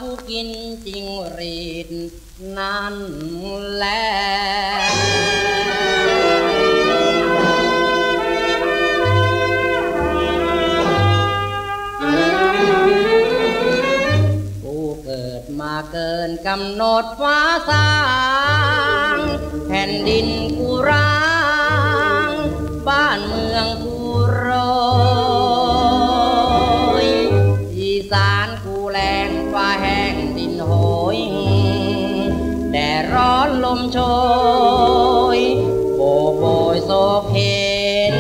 ผู้กินจริงรีดนั่นแหละผู้เกิดมาเกินกำหนดฟ้าสร้างแผ่นดินกูร้างบ้านเมืองกูโรยอีสานกูแรงฟ้าแห้งดินโหยแดดร้อนลมโชยโบกโบยโศกเห็น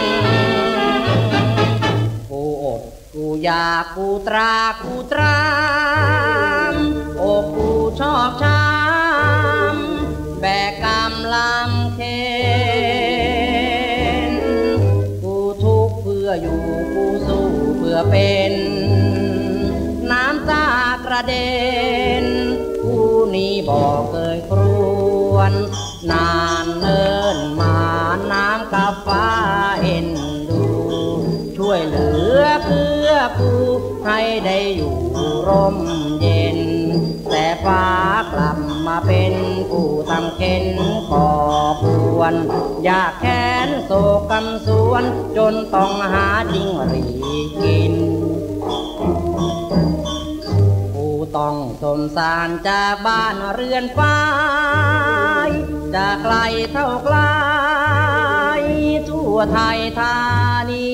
กูอดกูอยากกูตรากกูตรามอกกูชอบช้ำแบกกำลำเค็นกูทุกข์เพื่ออยู่กูสู้เพื่อเป็นน้ำตากระเด็นกูนี้บอกเคยครวนนานเนินมาน้ำกับฟ้าเอ็นดูช่วยเหลือเพื่อกูให้ได้อยู่ร่มเย็นแต่ฟ้ากลับมาเป็นกูทำเข็นก่อปวนอยากแค้นโศกำสวนจนต้องหาจิ้งหรีดกินกูต้องสมสารจากบ้านเรือนฟ้าจากไกลเท่าไกลทั่วไทยธานี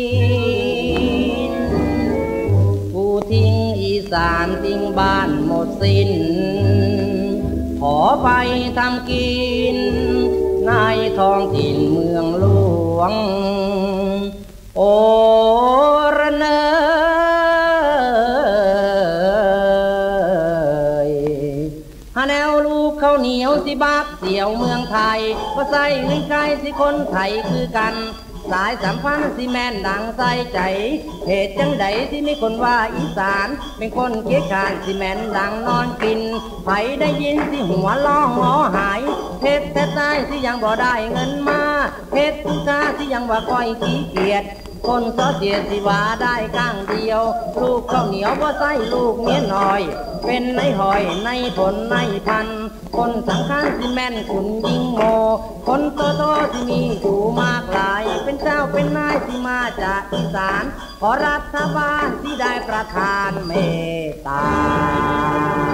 กูทิ้งอีสานทิ้งบ้านหมดสิ้นขอไปทำกินในท้องถิ่นเมืองหลวงโอระเนยหาแนวลูกข้าวเหนียวสิบักเสี่ยวเมืองไทยก็ใส่เงินไกลสิคนไทยคือกันสายสัมพันธ์สิแม่นดังใส่ใจเหตุจังใดที่มีคนว่าอีสานเป็นคนเกียจคร้านสิแม่นดังนอนกินไผได้ยินสิหัวล้องหอหายเหตุแต่ตายสิยังบ่ได้เงินมาเหตุผู้ชาสิยังว่าก้อยขี้เกียจคนซอเสียสิว่าได้ข้างเดียวลูกข้าวเหนียวบ่ใส่ลูกเมียน้อยเป็นในหอยในผลในพันคนสังขารสิแม่นขุนยิงโมคนโตโตที่มีอยู่มากหลายเป็นเจ้าเป็นนายที่มาจากอีสานขอรัฐบาลที่ได้ประทานเมตตา